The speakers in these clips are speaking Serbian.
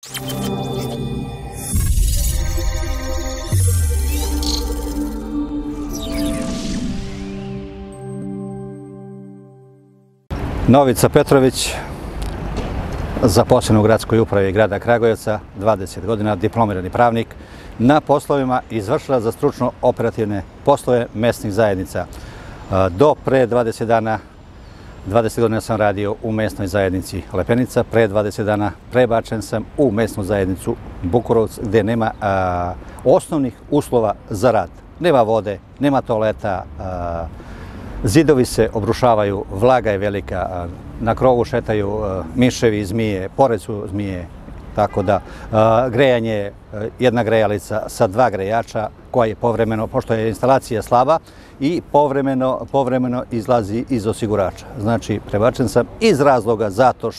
Novica Petrović, zaposlen u gradskoj upravi grada Kragujevca, 20 godina, diplomirani pravnik, na poslovima izvršilac za stručno operativne poslove mesnih zajednica. Do pre 20 dana, 20 godina sam radio u mesnoj zajednici Lepenica, pre 20 dana prebačen sam u mesnu zajednicu Bukurovac, gde nema osnovnih uslova za rad. Nema vode, nema toaleta, zidovi se obrušavaju, vlaga je velika, na krovu šetaju miševi, zmije, pored su zmije, tako da grejanje je jedna grejalica sa 2 grejača koja je povremeno, pošto je instalacija slaba, i povremeno izlazi iz osigurača. Znači, prebačen sam iz razloga zato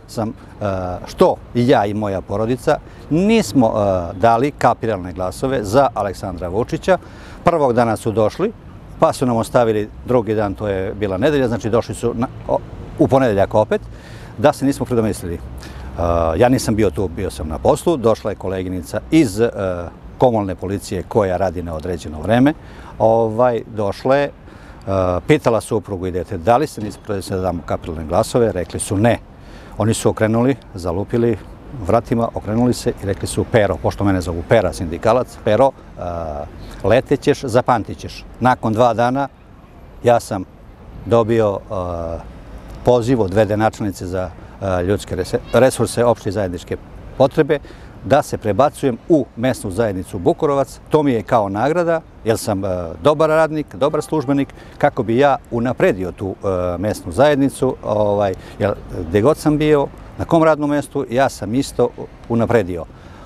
što i ja i moja porodica nismo dali kapiralne glasove za Aleksandra Vučića. Prvog dana su došli, pa su nam ostavili drugi dan, to je bila nedelja, znači došli su u ponedeljak opet, da se nismo predomislili. Ja nisam bio tu, bio sam na poslu, došla je koleginica iz komunalne policije koja radi na određeno vreme, došla je, pitala suprugu i dete da li se nismo predomislili da damo kapiralne glasove, rekli su ne. Oni su okrenuli, zalupili vratima, okrenuli se i rekli su Pero, pošto mene zovu Pera, sindikalac, Pero, letećeš, zapamtit ćeš. Nakon 2 dana ja sam dobio poziv od VD načelnice za ljudske resurse, opšte i zajedničke potrebe, da se prebacujem u mesnu zajednicu Bukurovac. To mi je kao nagrada, jer sam dobar radnik, dobar službenik, kako bi ja unapredio tu mesnu zajednicu, jer gde god sam bio, na kom radnom mestu, ja sam isto unapredio.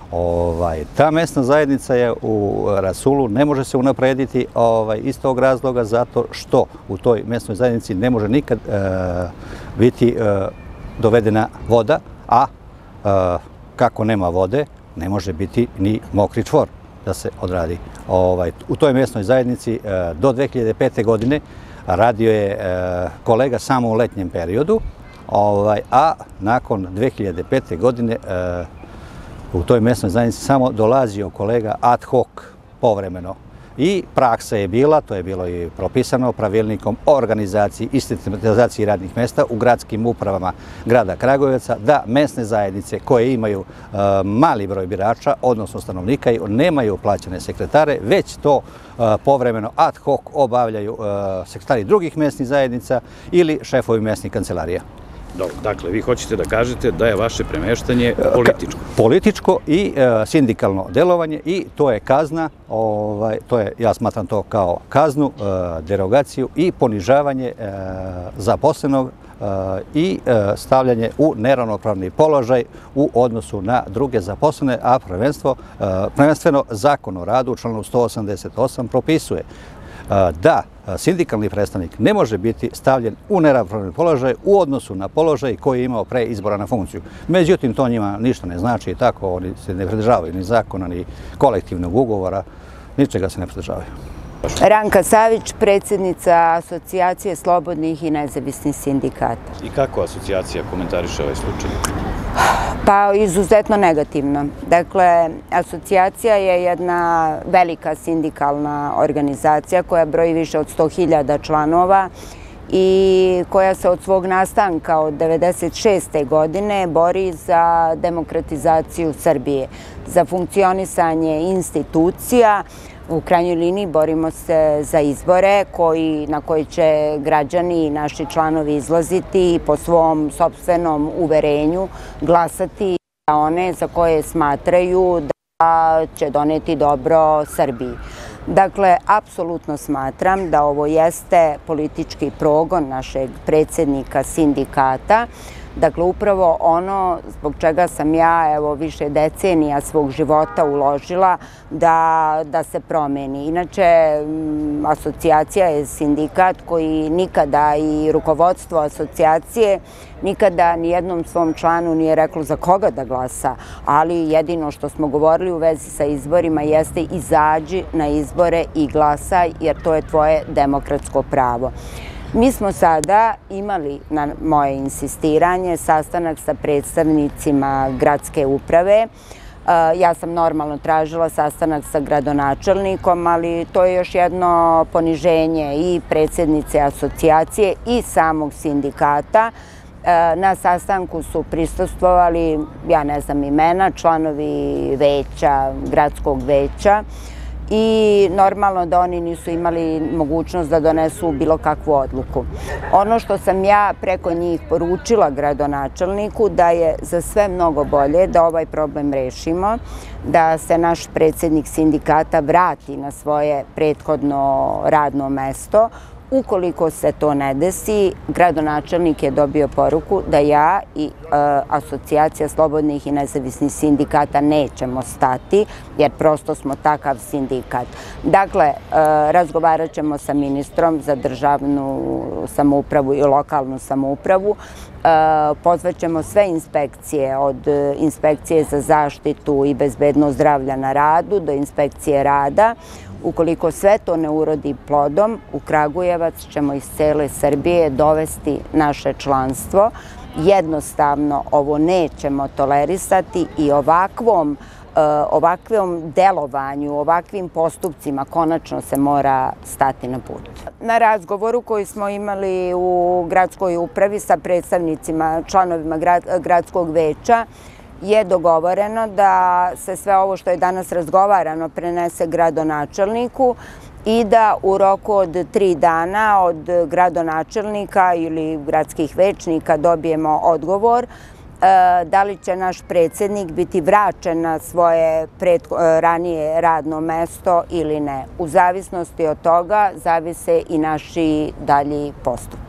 Ta mesna zajednica je u rasulu, ne može se unaprediti iz tog razloga, zato što u toj mesnoj zajednici ne može nikad biti dovedena voda, a kako nema vode, ne može biti ni mokri čvor da se odradi. U toj mesnoj zajednici do 2005. godine radio je kolega samo u letnjem periodu, a nakon 2005. godine u toj mesnoj zajednici samo dolazio kolega ad hoc povremeno. I praksa je bila, to je bilo i propisano pravilnikom o organizaciji i sistematizaciji radnih mesta u gradskim upravama grada Kragujevca, da mesne zajednice koje imaju mali broj birača, odnosno stanovnika, nemaju plaćene sekretare, već to povremeno ad hoc obavljaju sekretari drugih mesnih zajednica ili šefovi mesnih kancelarija. Dobro, dakle, vi hoćete da kažete da je vaše premeštanje političko? Političko i sindikalno delovanje, i to je kazna, ja smatram to kao kaznu, derogaciju i ponižavanje zaposlenog i stavljanje u neravnopravni položaj u odnosu na druge zaposlene, a prvenstveno Zakon o radu u članu 188 propisuje da sindikalni predstavnik ne može biti stavljen u neravnopravni položaj u odnosu na položaj koji je imao pre izbora na funkciju. Međutim, to njima ništa ne znači i tako, oni se ne pridržavaju ni zakona, ni kolektivnog ugovora, ničega se ne pridržavaju. Ranka Savić, predsjednica Asocijacije slobodnih i nezavisnih sindikata. I kako asocijacija komentariše ovaj slučaj? Pa izuzetno negativno. Dakle, asocijacija je jedna velika sindikalna organizacija koja broji više od 100.000 članova i koja se od svog nastanka od 1996. godine bori za demokratizaciju Srbije, za funkcionisanje institucija. U krajnjoj liniji borimo se za izbore na koji će građani i naši članovi izlaziti i po svom sopstvenom uverenju glasati za one za koje smatraju da će doneti dobro Srbiji. Dakle, apsolutno smatram da ovo jeste politički progon našeg predsjednika sindikata. Dakle, upravo ono zbog čega sam ja više decenija svog života uložila da se promeni. Inače, asocijacija je sindikat koji nikada, i rukovodstvo asocijacije, nikada nijednom svom članu nije reklo za koga da glasa, ali jedino što smo govorili u vezi sa izborima jeste izađi na izbore i glasaj, jer to je tvoje demokratsko pravo. Mi smo sada imali, na moje insistiranje, sastanak sa predstavnicima gradske uprave. Ja sam normalno tražila sastanak sa gradonačelnikom, ali to je još jedno poniženje i predsjednice asocijacije i samog sindikata. Na sastanku su prisustvovali, ja ne znam imena, članovi veća, gradskog veća, i normalno da oni nisu imali mogućnost da donesu bilo kakvu odluku. Ono što sam ja preko njih poručila gradonačelniku, da je za sve mnogo bolje da ovaj problem rešimo, da se naš predsjednik sindikata vrati na svoje prethodno radno mesto. Ukoliko se to ne desi, gradonačelnik je dobio poruku da ja i Asocijacija slobodnih i nezavisnih sindikata nećemo stati, jer prosto smo takav sindikat. Dakle, razgovarat ćemo sa ministrom za državnu samoupravu i lokalnu samoupravu, pozvaćemo sve inspekcije, od inspekcije za zaštitu i bezbednost zdravlja na radu do inspekcije rada. Ukoliko sve to ne urodi plodom, u Kragujevac ćemo iz cele Srbije dovesti naše članstvo. Jednostavno ovo nećemo tolerisati i ovakvom delovanju, ovakvim postupcima konačno se mora stati na put. Na razgovoru koji smo imali u gradskoj upravi sa predstavnicima, članovima gradskog veća, je dogovoreno da se sve ovo što je danas razgovarano prenese gradonačelniku i da u roku od 3 dana od gradonačelnika ili gradskih većnika dobijemo odgovor da li će naš predsjednik biti vraćen na svoje ranije radno mesto ili ne. U zavisnosti od toga zavise i naši dalji postupak.